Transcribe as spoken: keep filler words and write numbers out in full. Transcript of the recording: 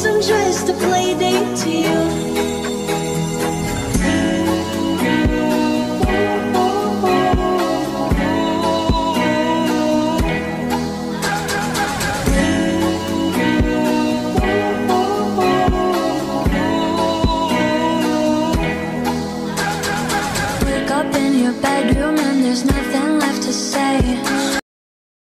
guess I'm just a play date to you. Wake up in your bedroom and there's nothing left to say.